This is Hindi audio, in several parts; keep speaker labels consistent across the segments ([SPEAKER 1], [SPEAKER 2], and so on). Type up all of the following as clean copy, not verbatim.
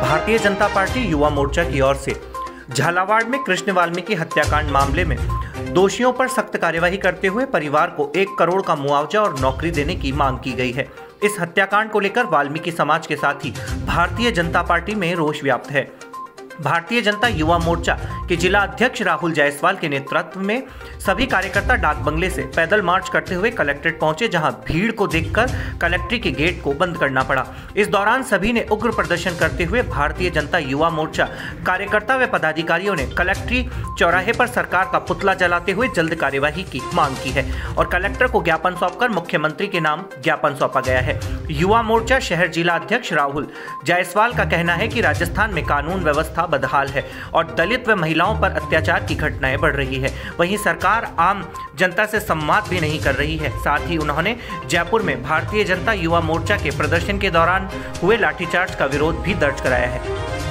[SPEAKER 1] भारतीय जनता पार्टी युवा मोर्चा की ओर से झालावाड़ में कृष्ण वाल्मीकि हत्याकांड मामले में दोषियों पर सख्त कार्यवाही करते हुए परिवार को 1 करोड़ का मुआवजा और नौकरी देने की मांग की गई है। इस हत्याकांड को लेकर वाल्मीकि समाज के साथ ही भारतीय जनता पार्टी में रोष व्याप्त है। भारतीय जनता युवा मोर्चा के जिला अध्यक्ष राहुल जायसवाल के नेतृत्व में सभी कार्यकर्ता डाक बंगले से पैदल मार्च करते हुए कलेक्ट्रेट पहुंचे, जहां भीड़ को देखकर कलेक्ट्रेट के गेट को बंद करना पड़ा। इस दौरान सभी ने उग्र प्रदर्शन करते हुए भारतीय जनता युवा मोर्चा कार्यकर्ता व पदाधिकारियों ने कलेक्ट्रेट चौराहे पर सरकार का पुतला जलाते हुए जल्द कार्यवाही की मांग की है और कलेक्टर को ज्ञापन सौंपकर मुख्यमंत्री के नाम ज्ञापन सौंपा गया है। युवा मोर्चा शहर जिला अध्यक्ष राहुल जायसवाल का कहना है कि राजस्थान में कानून व्यवस्था बदहाल है और दलित व महिलाओं पर अत्याचार की घटनाएं बढ़ रही है। वहीं सरकार आम जनता से संवाद भी नहीं कर रही है। साथ ही उन्होंने जयपुर में भारतीय जनता युवा मोर्चा के प्रदर्शन के दौरान हुए लाठीचार्ज का विरोध भी दर्ज कराया है।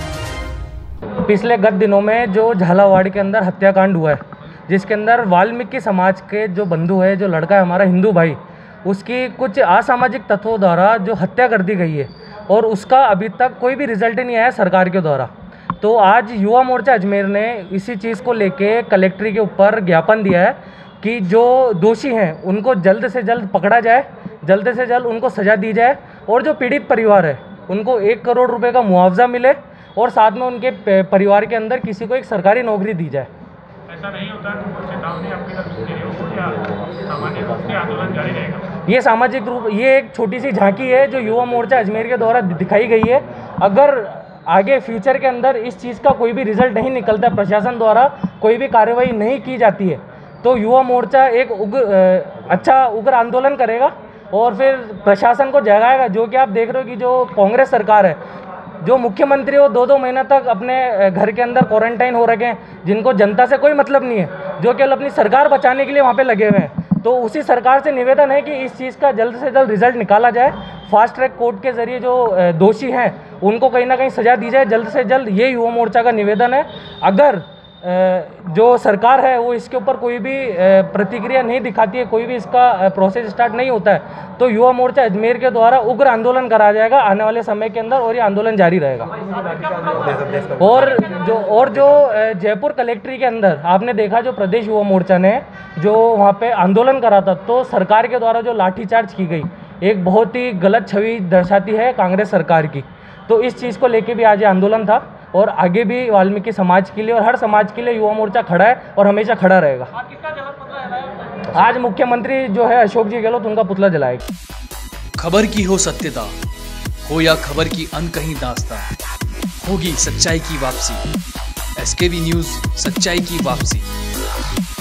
[SPEAKER 2] पिछले गत दिनों में जो झालावाड़ के अंदर हत्याकांड हुआ है, जिसके अंदर वाल्मीकि समाज के जो बंधु है, जो लड़का है हमारा हिंदू भाई, उसकी कुछ असामाजिक तत्वों द्वारा जो हत्या कर दी गई है और उसका अभी तक कोई भी रिजल्ट नहीं आया सरकार के द्वारा। तो आज युवा मोर्चा अजमेर ने इसी चीज़ को लेके कलेक्ट्री के ऊपर ज्ञापन दिया है कि जो दोषी हैं उनको जल्द से जल्द पकड़ा जाए, जल्द से जल्द उनको सज़ा दी जाए और जो पीड़ित परिवार है उनको 1 करोड़ रुपए का मुआवजा मिले और साथ में उनके परिवार के अंदर किसी को एक सरकारी नौकरी दी जाए।
[SPEAKER 3] ऐसा नहीं होता है तो चेतावनी आपकी तरफ से देनी होगी या सामान्य रूप से आंदोलन जारी रहेगा?
[SPEAKER 2] ये सामाजिक रूप, ये एक छोटी सी झांकी है जो युवा मोर्चा अजमेर के द्वारा दिखाई गई है। अगर आगे फ्यूचर के अंदर इस चीज़ का कोई भी रिजल्ट नहीं निकलता, प्रशासन द्वारा कोई भी कार्रवाई नहीं की जाती है, तो युवा मोर्चा एक उग्र आंदोलन करेगा और फिर प्रशासन को जगाएगा। जो कि आप देख रहे हो कि जो कांग्रेस सरकार है, जो मुख्यमंत्री वो 2-2 महीना तक अपने घर के अंदर क्वारंटाइन हो रखे हैं, जिनको जनता से कोई मतलब नहीं है, जो केवल अपनी सरकार बचाने के लिए वहाँ पे लगे हुए हैं। तो उसी सरकार से निवेदन है कि इस चीज़ का जल्द से जल्द रिजल्ट निकाला जाए। फास्ट ट्रैक कोर्ट के जरिए जो दोषी हैं उनको कहीं ना कहीं सज़ा दी जाए जल्द से जल्द। ये युवा मोर्चा का निवेदन है। अगर जो सरकार है वो इसके ऊपर कोई भी प्रतिक्रिया नहीं दिखाती है, कोई भी इसका प्रोसेस स्टार्ट नहीं होता है, तो युवा मोर्चा अजमेर के द्वारा उग्र आंदोलन कराया जाएगा आने वाले समय के अंदर और ये आंदोलन जारी रहेगा। और जो जयपुर कलेक्ट्री के अंदर आपने देखा, जो प्रदेश युवा मोर्चा ने जो वहाँ पे आंदोलन करा था, तो सरकार के द्वारा जो लाठीचार्ज की गई एक बहुत ही गलत छवि दर्शाती है कांग्रेस सरकार की। तो इस चीज़ को लेके भी आज ये आंदोलन था और आगे भी वाल्मीकि समाज के लिए और हर समाज के लिए युवा मोर्चा खड़ा है और हमेशा खड़ा रहेगा। आज मुख्यमंत्री जो है अशोक जी गहलोत, उनका पुतला जलाएगा।
[SPEAKER 4] खबर की हो सत्यता हो या खबर की अनकही दास्तां, होगी सच्चाई की वापसी। SKV न्यूज़, सच्चाई की वापसी।